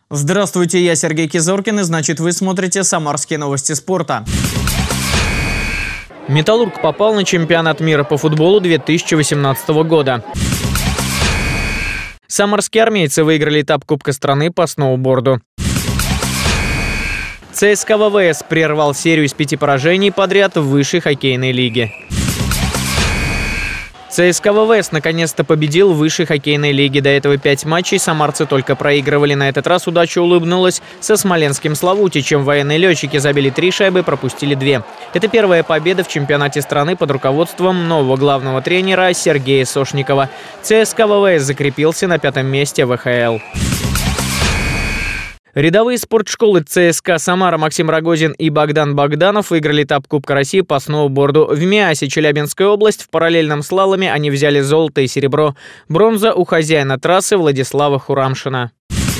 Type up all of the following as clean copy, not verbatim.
Здравствуйте, я Сергей Кизоркин, и значит вы смотрите «Самарские новости спорта». «Металлург» попал на чемпионат мира по футболу 2018 года. Самарские армейцы выиграли этап Кубка страны по сноуборду. ЦСКА ВВС прервал серию из 5 поражений подряд в высшей хоккейной лиге. ЦСКА ВВС наконец-то победил в высшей хоккейной лиге. До этого 5 матчей самарцы только проигрывали. На этот раз удача улыбнулась со смоленским Славутичем. Военные летчики забили 3 шайбы, пропустили 2. Это первая победа в чемпионате страны под руководством нового главного тренера Сергея Сошникова. ЦСКА ВВС закрепился на 5-м месте в ВХЛ. Рядовые спортшколы ЦСКА Самара Максим Рогозин и Богдан Богданов выиграли этап Кубка России по сноуборду. В Миасе, Челябинская область, в параллельном слаломе они взяли золото и серебро. Бронза у хозяина трассы Владислава Хурамшина.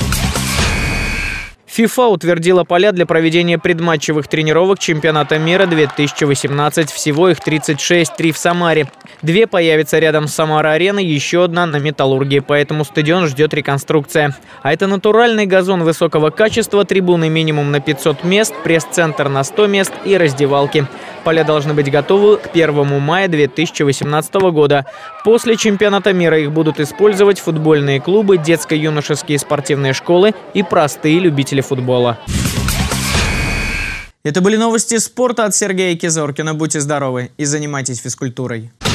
ФИФА утвердила поля для проведения предматчевых тренировок чемпионата мира 2018. Всего их 36, 3 в Самаре. 2 появятся рядом с Самара-ареной, еще одна на Металлурге, поэтому стадион ждет реконструкция. А это натуральный газон высокого качества, трибуны минимум на 500 мест, пресс-центр на 100 мест и раздевалки. Поля должны быть готовы к 1 мая 2018 года. После чемпионата мира их будут использовать футбольные клубы, детско-юношеские спортивные школы и простые любители футбола. Это были новости спорта от Сергея Кизоркина. Будьте здоровы и занимайтесь физкультурой.